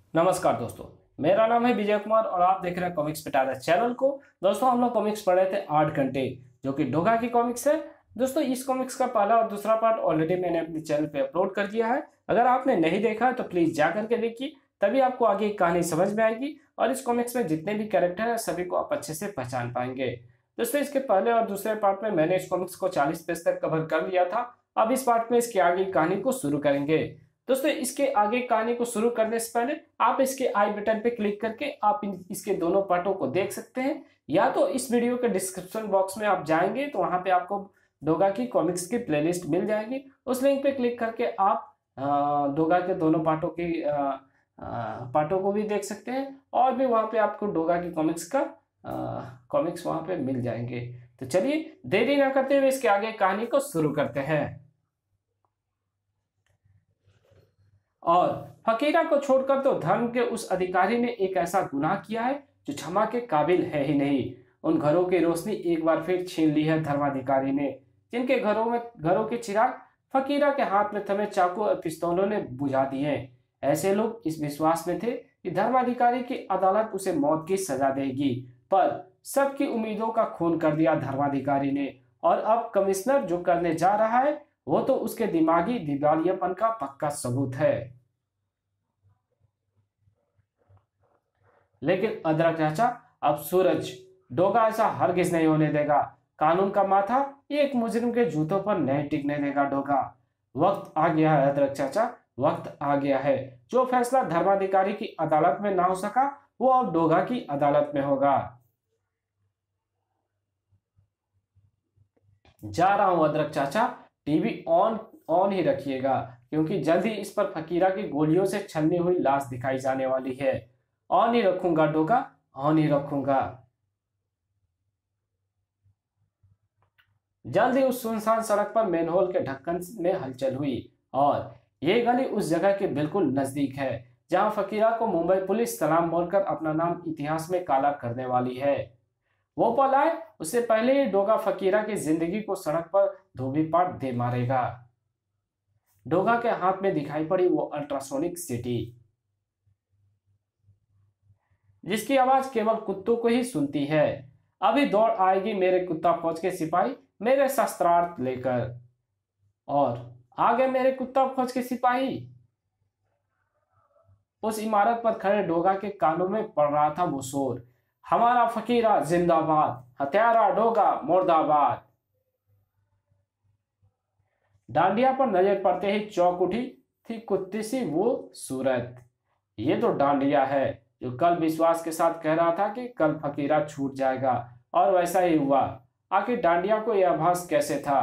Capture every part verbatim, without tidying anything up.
नमस्कार दोस्तों, मेरा नाम है विजय कुमार और आप देख रहे हैं कॉमिक्स पिटारा चैनल को। दोस्तों, हम लोग कॉमिक्स पढ़ रहे थे आठ घंटे, जो कि डोगा की कॉमिक्स है। दोस्तों, इस कॉमिक्स का पहला और दूसरा पार्ट ऑलरेडी मैंने अपने चैनल पे अपलोड कर दिया है। अगर आपने नहीं देखा है तो प्लीज जा करके देखिए, तभी आपको आगे की कहानी समझ में आएगी और इस कॉमिक्स में जितने भी कैरेक्टर हैं सभी को आप अच्छे से पहचान पाएंगे। दोस्तों, इसके पहले और दूसरे पार्ट में मैंने इस कॉमिक्स को चालीस पेज तक कवर कर लिया था। अब इस पार्ट में इसके आगे की कहानी को शुरू करेंगे। दोस्तों, इसके आगे कहानी को शुरू करने से पहले आप इसके आई बटन पे क्लिक करके आप इन इसके दोनों पार्टों को देख सकते हैं, या तो इस वीडियो के डिस्क्रिप्शन बॉक्स में आप जाएंगे तो वहां पे आपको डोगा की कॉमिक्स की प्लेलिस्ट मिल जाएगी। उस लिंक पे क्लिक करके आप अ, डोगा के दोनों पार्टों की अ, अ, पार्टों को भी देख सकते हैं और भी वहां पे आपको डोगा की कॉमिक्स का कॉमिक्स वहां पे मिल जाएंगे। तो चलिए देरी ना करते हुए इसके आगे कहानी को शुरू करते हैं। और फकीरा को छोड़कर तो धर्म के उस अधिकारी ने एक ऐसा गुनाह किया है जो क्षमा के काबिल है ही नहीं। उन घरों की रोशनी एक बार फिर छीन ली है धर्माधिकारी ने, जिनके घरों में घरों के चिराग फकीरा के हाथ में थमे चाकू और पिस्तौलों ने बुझा दिए। ऐसे लोग इस विश्वास में थे कि धर्माधिकारी की अदालत उसे मौत की सजा देगी, पर सबकी उम्मीदों का खून कर दिया धर्माधिकारी ने। और अब कमिश्नर जो करने जा रहा है वो तो उसके दिमागी दिवालियापन का पक्का सबूत है। लेकिन अदरक चाचा, अब सूरज डोगा ऐसा हरगिज नहीं होने देगा। कानून का माथा एक मुजरिम के जूतों पर नहीं टिकने देगा डोगा। वक्त आ गया है अदरक चाचा, वक्त आ गया है। जो फैसला धर्माधिकारी की अदालत में ना हो सका वो अब डोगा की अदालत में होगा। जा रहा हूं अदरक चाचा, टीवी ऑन ऑन ही रखिएगा, क्योंकि जल्द ही इस पर फकीरा की गोलियों से छलनी हुई लाश दिखाई जाने वाली है। ऑन ही रखूंगा डोगा, ऑन ही रखूंगा। जल्द ही उस सुनसान सड़क पर मैनहोल के ढक्कन में हलचल हुई और ये गली उस जगह के बिल्कुल नजदीक है जहां फकीरा को मुंबई पुलिस सलाम बोलकर अपना नाम इतिहास में काला करने वाली है। वो पल आए उससे पहले ही डोगा फकीरा की जिंदगी को सड़क पर धोबी पाट दे मारेगा। डोगा के हाथ में दिखाई पड़ी वो अल्ट्रासोनिक सिटी, जिसकी आवाज केवल कुत्तों को ही सुनती है। अभी दौड़ आएगी मेरे कुत्ता फौज के सिपाही मेरे शस्त्रार्थ लेकर। और आगे मेरे कुत्ता फौज के सिपाही। उस इमारत पर खड़े डोगा के कानों में पड़ रहा था वो शोर, हमारा फकीरा जिंदाबाद, हत्यारा डोगा मुर्दाबाद। डांडिया पर नजर पड़ते ही चौंक उठी थी कुत्ती सी वो सूरत। ये तो डांडिया है जो कल विश्वास के साथ कह रहा था कि कल फकीरा छूट जाएगा, और वैसा ही हुआ। आखिर डांडिया को यह आभास कैसे था?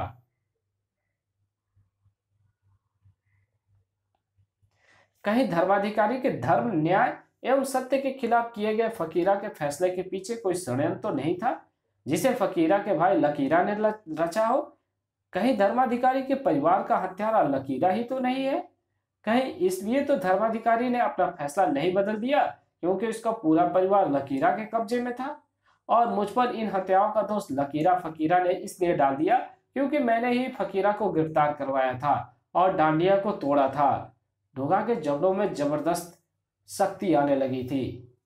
कहीं धर्माधिकारी के धर्म, न्याय एवं सत्य के खिलाफ किए गए फकीरा के फैसले के पीछे कोई षड्यंत्र तो नहीं था जिसे फकीरा के भाई लकीरा ने रचा हो? कहीं धर्माधिकारी के परिवार का हत्यारा लकीरा ही तो नहीं है? कहीं इसलिए तो धर्माधिकारी ने अपना फैसला नहीं बदल दिया क्योंकि उसका पूरा परिवार लकीरा के कब्जे में था? और मुझ पर इन हत्याओं का दोष लकीरा फकीरा ने इसलिए डाल दिया क्योंकि मैंने ही फकीरा को गिरफ्तार करवाया था और डांडिया को तोड़ा था। डोगा के जबड़ों में जबरदस्त शक्ति आने लगी थी।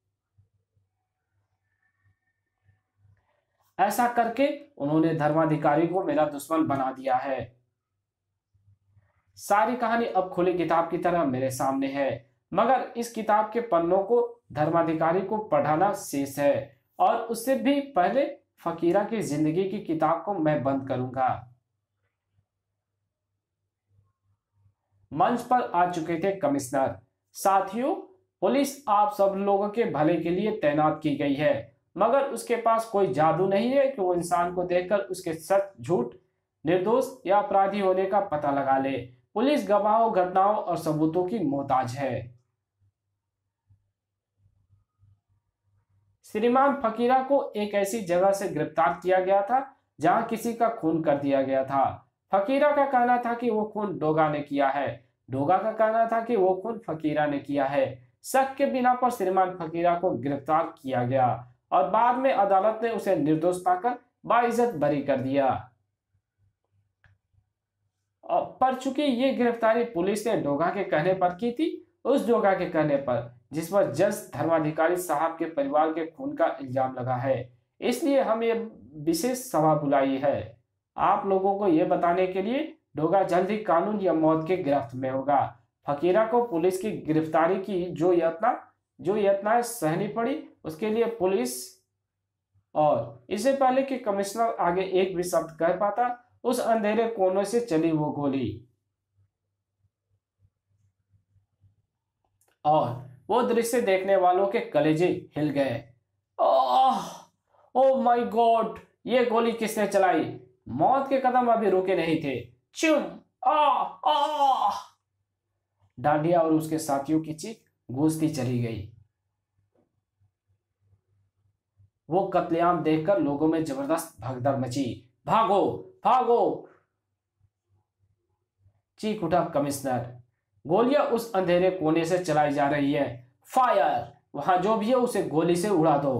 ऐसा करके उन्होंने धर्माधिकारी को मेरा दुश्मन बना दिया है। सारी कहानी अब खुली किताब की तरह मेरे सामने है, मगर इस किताब के पन्नों को धर्माधिकारी को पढ़ाना शेष है, और उससे भी पहले फकीरा की जिंदगी की किताब को मैं बंद करूंगा। मंच पर आ चुके थे कमिश्नर। साथियों, पुलिस आप सब लोगों के भले के लिए तैनात की गई है, मगर उसके पास कोई जादू नहीं है कि वो इंसान को देखकर उसके सच, झूठ, निर्दोष या अपराधी होने का पता लगा ले। पुलिस गवाहों, घटनाओं और सबूतों की मोहताज है। श्रीमान फकीरा को एक ऐसी जगह से गिरफ्तार किया गया था जहां किसी का खून कर दिया गया था। फकीरा का कहना था कि वो खून डोगा ने किया है, डोगा का कहना था कि वो खून फकीरा ने किया है। शक के बिना पर श्रीमान फकीरा को गिरफ्तार किया गया और बाद में अदालत ने उसे निर्दोष पाकर बाइज्जत बरी कर दिया। पर चूंकि ये गिरफ्तारी पुलिस ने डोगा के कहने पर की थी, उस डोगा के कहने पर जिस पर जज धर्माधिकारी साहब के परिवार के खून का इल्जाम लगा है। इसलिए हम ये विशेष सभा बुलाई है आप लोगों को ये बताने के लिए डोगा जल्द ही कानून या मौत के गिरफ्त में होगा। फकीरा को पुलिस की गिरफ्तारी की जो यातना जो यातनाएं सहनी पड़ी उसके लिए पुलिस और इससे पहले कि कमिश्नर आगे एक भी शब्द कह पाता उस अंधेरे कोने से चली वो गोली और वो दृश्य देखने वालों के कलेजे हिल गए। ओह ओ माय गॉड, ये गोली किसने चलाई? मौत के कदम अभी रुके नहीं थे। चुम आ आ डांडिया और उसके साथियों की चीख गूंजती चली गई। वो कत्लेआम देखकर लोगों में जबरदस्त भगदड़ मची। भागो भागो, चीख उठा कमिश्नर। गोलियां उस अंधेरे कोने से चलाई जा रही है। फायर, वहां जो भी है उसे गोली से उड़ा दो।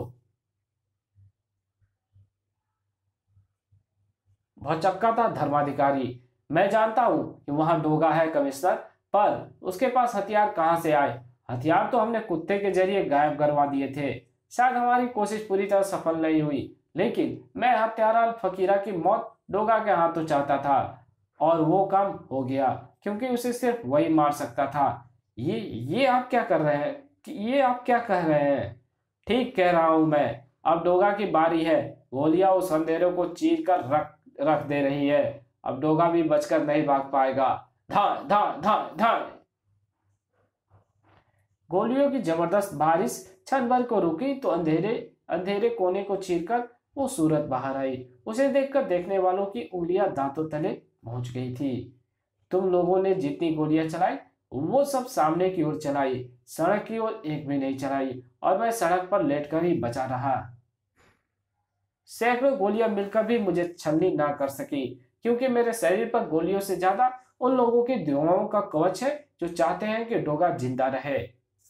भौचक्का था धर्माधिकारी। मैं जानता हूं कि वहां डोगा है कमिश्नर, पर उसके पास हथियार कहां से आए? हथियार तो हमने कुत्ते के जरिए गायब करवा दिए थे। शायद हमारी कोशिश पूरी तरह सफल नहीं हुई, लेकिन मैं हत्यारा फकीरा की मौत डोगा के हाथों चाहता था और वो काम हो गया क्योंकि उसे सिर्फ वही मार सकता था। ये ये आप क्या कर रहे हैं कि ये आप क्या कह रहे हैं? ठीक कह रहा हूं मैं। अब डोगा की बारी है। गोलियां उस अंधेरे को चीर कर रख रख दे रही है। अब डोगा भी बचकर नहीं भाग पाएगा। धा धा धा धा गोलियों की जबरदस्त बारिश क्षण भर को रुकी तो अंधेरे अंधेरे कोने को चीरकर वो सूरत बाहर आई। उसे देखकर देखने वालों की उंगलियां दांतों तले पहुंच गई थी। तुम लोगों ने जितनी गोलियां चलाई वो सब सामने की ओर चलाई, सड़क की ओर एक भी नहीं चलाई और मैं सड़क पर लेटकर ही बचा रहा। सैकड़ों गोलियां मिलकर भी मुझे छलनी ना कर सकी क्योंकि मेरे शरीर पर गोलियों से ज्यादा उन लोगों की दुआओं का कवच है जो चाहते हैं कि डोगा जिंदा रहे।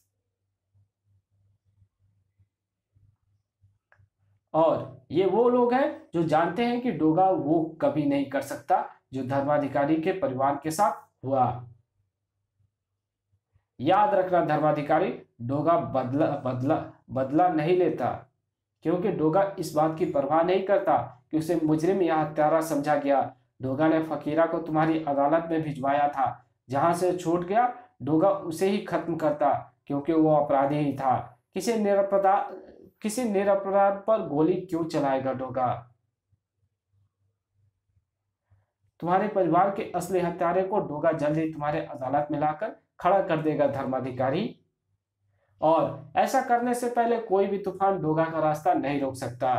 और ये वो लोग हैं जो जानते हैं कि डोगा वो कभी नहीं कर सकता जो धर्माधिकारी के परिवार के साथ हुआ। याद रखना धर्माधिकारी, डोगा बदला बदला बदला नहीं लेता क्योंकि डोगा इस बात की परवाह नहीं करता कि उसे मुजरिम या हत्यारा समझा गया। डोगा ने फकीरा को तुम्हारी अदालत में भिजवाया था। जहां से छूट गया डोगा उसे ही खत्म करता क्योंकि वो अपराधी ही था। किसी निरपराध किसी निरपराध पर गोली क्यों चलाएगा डोगा? तुम्हारे परिवार के असली हत्यारे को डोगा जल्द ही तुम्हारे अदालत में लाकर खड़ा कर देगा धर्माधिकारी। और ऐसा करने से पहले कोई भी तूफान डोगा का रास्ता नहीं रोक सकता।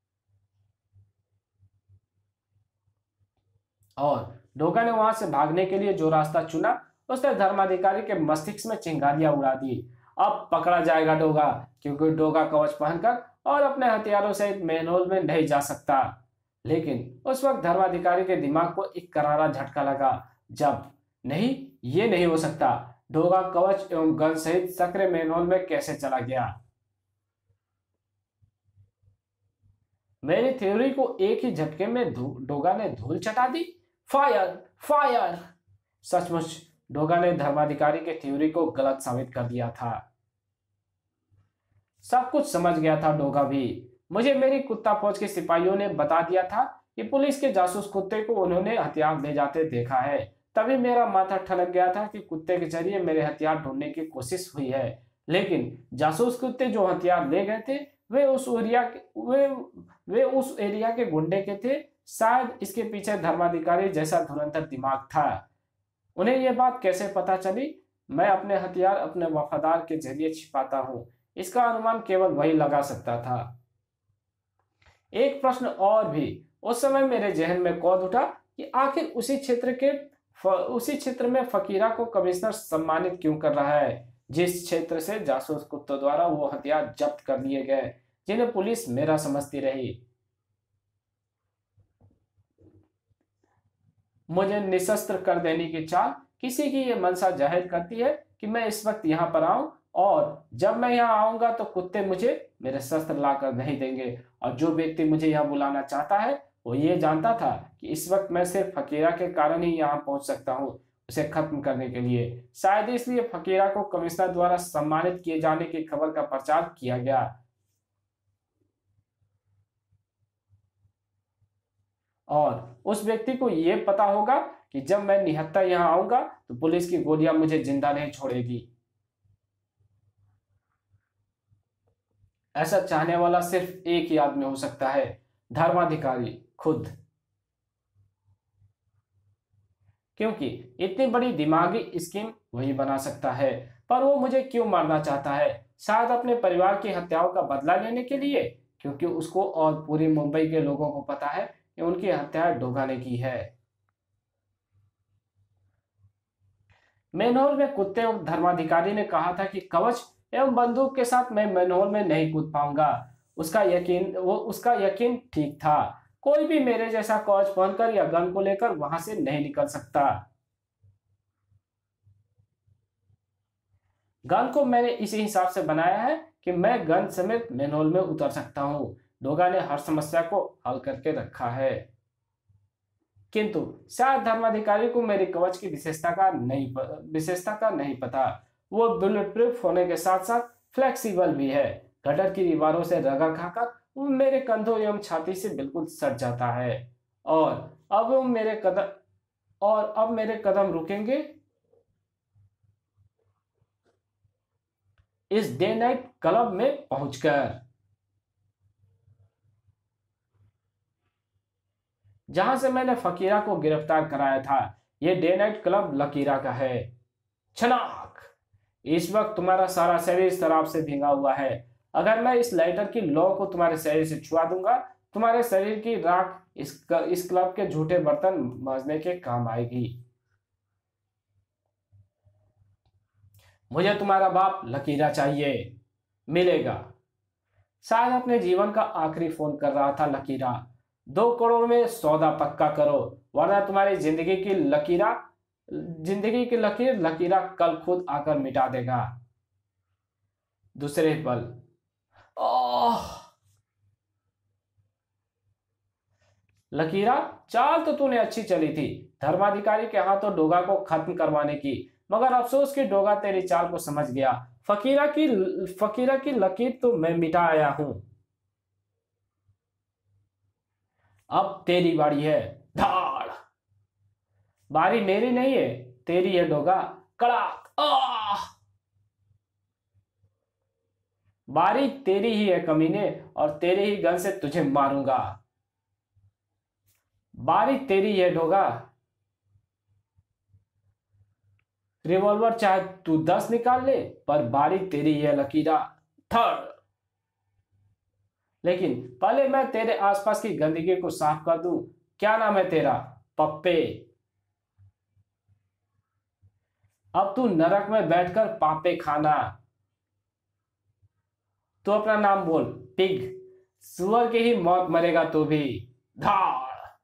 और डोगा ने वहां से भागने के लिए जो रास्ता चुना उसने धर्माधिकारी के मस्तिष्क में चिंगारियां उड़ा दी। अब पकड़ा जाएगा डोगा क्योंकि डोगा कवच पहनकर और अपने हथियारों से मेनहोल में नहीं जा सकता। लेकिन उस वक्त धर्माधिकारी के दिमाग को एक करारा झटका लगा। जब नहीं, ये नहीं हो सकता। डोगा कवच एवं गन सहित सक्रिय मेनहोल में कैसे चला गया? मेरी थ्योरी को एक ही झटके में डोगा ने धूल चटा दी। Fire fire! सचमुच डोगा ने धर्माधिकारी के थ्योरी को गलत साबित कर दिया था। सब कुछ समझ गया था डोगा भी। मुझे मेरी कुत्ता फौज के सिपाहियों ने बता दिया था कि पुलिस के जासूस कुत्ते को उन्होंने हथियार ले जाते देखा है। तभी मेरा माथा ठनक गया था कि कुत्ते के जरिए मेरे हथियार ढूंढने की कोशिश हुई है। लेकिन जासूस कुत्ते जो हथियार ले गए थे वे उस एरिया वे वे उस एरिया के गुंडे के थे। शायद इसके पीछे धर्माधिकारी जैसा धुरंधर दिमाग था। उन्हें यह बात कैसे पता चली? मैं अपने हथियार अपने वफादार के जरिए छिपाता हूं। इसका अनुमान केवल वही लगा सकता था। एक प्रश्न और भी उस समय मेरे जहन में कौद उठा कि आखिर उसी क्षेत्र के उसी क्षेत्र में फकीरा को कमिश्नर सम्मानित क्यों कर रहा है, जिस क्षेत्र से जासूस कुत्तों द्वारा वो हथियार जब्त कर लिए गए जिन्हें पुलिस मेरा समझती रही। मुझे निशस्त्र कर देने की चाल किसी की ये मंशा जाहिर करती है कि मैं इस वक्त यहाँ पर आऊं, और जब मैं यहाँ आऊंगा तो कुत्ते मुझे मेरे शस्त्र लाकर नहीं देंगे। और जो व्यक्ति मुझे यहाँ बुलाना चाहता है वो ये जानता था कि इस वक्त मैं सिर्फ फकीरा के कारण ही यहाँ पहुंच सकता हूँ। उसे खत्म करने के लिए। शायद इसलिए फकीरा को कमिश्नर द्वारा सम्मानित किए जाने की खबर का प्रचार किया गया। और उस व्यक्ति को यह पता होगा कि जब मैं निहत्था यहां आऊंगा तो पुलिस की गोलियां मुझे जिंदा नहीं छोड़ेगी। ऐसा चाहने वाला सिर्फ एक ही आदमी हो सकता है, धर्माधिकारी खुद। क्योंकि इतनी बड़ी दिमागी स्कीम वही बना सकता है। पर वो मुझे क्यों मारना चाहता है? शायद अपने परिवार की हत्याओं का बदला लेने के लिए, क्योंकि उसको और पूरी मुंबई के लोगों को पता है कि उनकी हत्या डोगा ने की है। मैनहोल में कूदते वक्त धर्माधिकारी ने कहा था कि कवच एवं बंदूक के साथ मैं मैनहोल में नहीं कूद पाऊंगा। उसका यकीन वो उसका यकीन ठीक था। कोई भी मेरे जैसा कवच पहनकर या गन को लेकर वहां से नहीं निकल सकता। गन को मैंने इसी हिसाब से बनाया है कि मैं गन समेत मैनहोल में उतर सकता हूं। डोगा ने हर समस्या को हल करके रखा है। किंतु शायद धर्माधिकारी को मेरे कवच की विशेषता का नहीं विशेषता का नहीं पता। वो बुलेट प्रूफ होने के साथ साथ फ्लेक्सिबल भी है। गटर की दीवारों से रगड़ खाकर वो मेरे कंधों एवं छाती से बिल्कुल सट जाता है। और अब वो मेरे कदम और अब मेरे कदम रुकेंगे इस डे नाइट क्लब में पहुंचकर, जहां से मैंने फकीरा को गिरफ्तार कराया था। यह डे नाइट क्लब लकीरा का है। छनाक! इस वक्त तुम्हारा सारा शरीर शराब से भींगा हुआ है। अगर मैं इस लाइटर की लौ को तुम्हारे शरीर से छुआ दूंगा, तुम्हारे शरीर की राख इस इस क्लब के झूठे बर्तन मांजने के काम आएगी। मुझे तुम्हारा बाप लकीरा चाहिए। मिलेगा। शायद अपने जीवन का आखिरी फोन कर रहा था लकीरा। दो करोड़ में सौदा पक्का करो, वरना तुम्हारी जिंदगी की लकीरा जिंदगी की लकीर लकीरा कल खुद आकर मिटा देगा। दूसरे पल, ओह लकीरा, चाल तो तूने अच्छी चली थी, धर्माधिकारी के हाथों डोगा को खत्म करवाने की। मगर अफसोस कि डोगा तेरी चाल को समझ गया। फकीरा की फकीरा की लकीर तो मैं मिटा आया हूं। अब तेरी बारी है। धाड़! बारी मेरी नहीं है, तेरी है डोगा। कड़ाक! आह! बारी तेरी ही है कमीने, और तेरे ही गन से तुझे मारूंगा। बारी तेरी है डोगा। रिवॉल्वर चाहे तू दस निकाल ले, पर बारी तेरी है लकीरा। थर्ड! लेकिन पहले मैं तेरे आसपास की गंदगी को साफ कर दूं। क्या नाम है तेरा? पप्पे। अब तू नरक में बैठकर पापे खाना। तू अपना नाम बोल। पिग। सुअर की ही मौत मरेगा तू भी। धाड़!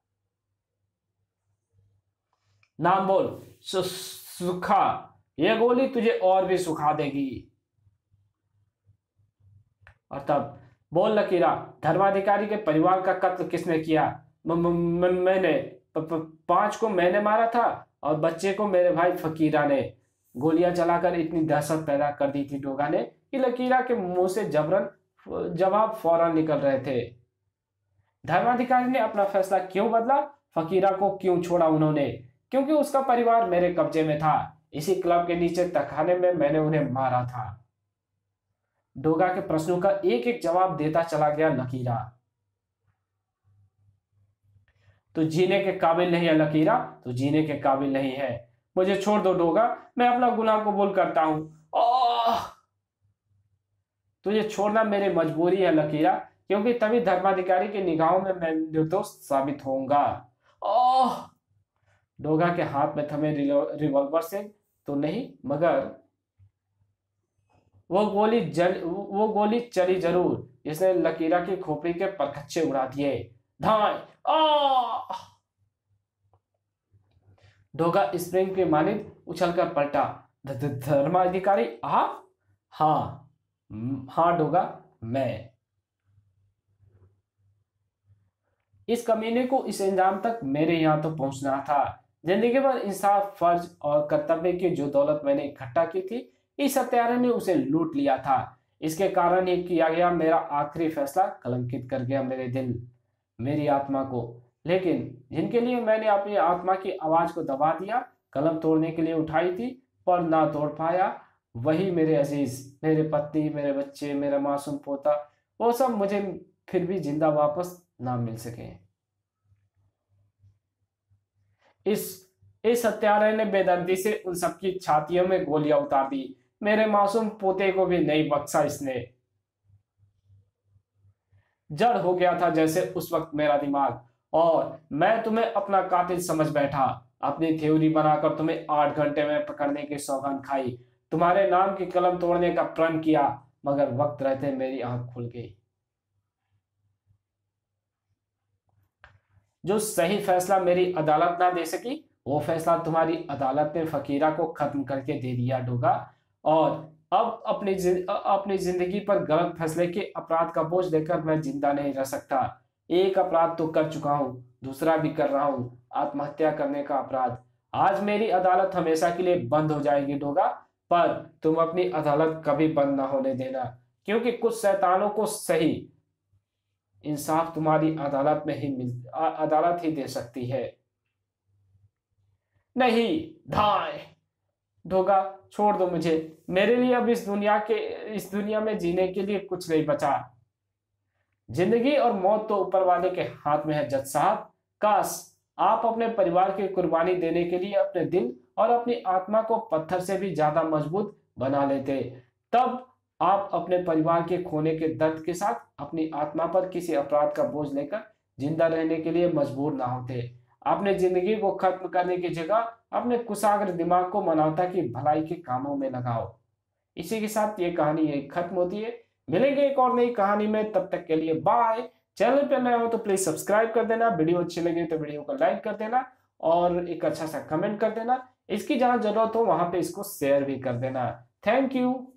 नाम बोल। सु, सुखा। यह गोली तुझे और भी सुखा देगी। और तब बोल लकीरा, धर्माधिकारी के परिवार का कत्ल किसने किया? म, म, म, मैंने प, प, पांच को मैंने मारा था, और बच्चे को मेरे भाई फकीरा ने। गोलियां चलाकर इतनी दहशत पैदा कर दी थी डोगा ने कि लकीरा के मुंह से जबरन जवाब फौरन निकल रहे थे। धर्माधिकारी ने अपना फैसला क्यों बदला? फकीरा को क्यों छोड़ा उन्होंने? क्योंकि उसका परिवार मेरे कब्जे में था। इसी क्लब के नीचे तहखाने में मैंने उन्हें मारा था। डोगा के प्रश्नों का एक एक जवाब देता चला गया लकीरा। तो जीने के काबिल नहीं है लकीरा, तो जीने के काबिल नहीं है। मुझे छोड़ दो डोगा, मैं अपना गुनाह कबूल करता हूं। ओह! तुझे छोड़ना मेरी मजबूरी है लकीरा, क्योंकि तभी धर्माधिकारी की निगाहों में मैं निर्दोष साबित होऊंगा। ओह! डोगा के हाथ में थमे रिवॉल्वर से तो नहीं, मगर वो गोली जल वो गोली चली जरूर, जिसने लकीरा की खोपड़ी के परखच्चे उड़ा दिए। धाय! आह! डोगा स्प्रिंग के मानिंद उछलकर पलटा। धर्माधिकारी? आ हाँ हाँ डोगा, मैं। इस कमीने को इस अंजाम तक मेरे यहां तो पहुंचना था। जिंदगी भर इंसाफ, फर्ज और कर्तव्य की जो दौलत मैंने इकट्ठा की थी, इस हत्यारे ने उसे लूट लिया था। इसके कारण ये किया गया मेरा आखिरी फैसला कलंकित कर गया मेरे दिल, मेरी आत्मा को। लेकिन जिनके लिए मैंने अपनी आत्मा की आवाज को दबा दिया, कलम तोड़ने के लिए उठाई थी पर ना तोड़ पाया, वही मेरे अजीज, मेरे पत्नी, मेरे बच्चे, मेरा मासूम पोता, वो सब मुझे फिर भी जिंदा वापस ना मिल सके। इस इस हत्यारे ने बेदर्दी से उन सबकी छातियों में गोलियां उतार दी। मेरे मासूम पोते को भी नहीं बख्शा इसने। जड़ हो गया था जैसे उस वक्त मेरा दिमाग, और मैं तुम्हें अपना कातिल समझ बैठा। अपनी थ्योरी बनाकर तुम्हें आठ घंटे में पकड़ने की सौगंध खाई, तुम्हारे नाम की कलम तोड़ने का प्रण किया, मगर वक्त रहते मेरी आंख खुल गई। जो सही फैसला मेरी अदालत ना दे सकी, वो फैसला तुम्हारी अदालत ने फकीरा को खत्म करके दे दिया डोगा। और अब अपनी जिन, अपनी जिंदगी पर गलत फैसले के अपराध का बोझ लेकर मैं जिंदा नहीं रह सकता। एक अपराध तो कर चुका हूं, दूसरा भी कर रहा हूं, आत्महत्या करने का अपराध। आज मेरी अदालत हमेशा के लिए बंद हो जाएगी डोगा, पर तुम अपनी अदालत कभी बंद ना होने देना, क्योंकि कुछ शैतानों को सही इंसाफ तुम्हारी अदालत में ही मिल अदालत ही दे सकती है। नहीं, धाय ढोगा, छोड़ दो मुझे। मेरे लिए अब इस दुनिया के इस दुनिया में जीने के लिए कुछ नहीं बचा। जिंदगी और मौत तो ऊपर वाले के हाथ में है जज साहब। काश आप अपने परिवार की कुर्बानी देने के लिए अपने दिल और अपनी आत्मा को पत्थर से भी ज्यादा मजबूत बना लेते, तब आप अपने परिवार के खोने के दर्द के साथ अपनी आत्मा पर किसी अपराध का बोझ लेकर जिंदा रहने के लिए मजबूर ना होते। अपने जिंदगी को खत्म करने की जगह अपने कुशाग्र दिमाग को मानवता की भलाई के कामों में लगाओ। इसी के साथ ये कहानी ये खत्म होती है। मिलेंगे एक और नई कहानी में, तब तक के लिए बाय। चैनल पर नए हो तो प्लीज सब्सक्राइब कर देना, वीडियो अच्छी लगे तो वीडियो को लाइक कर देना और एक अच्छा सा कमेंट कर देना। इसकी जहां जरूरत हो वहां पे इसको शेयर भी कर देना। Thank you.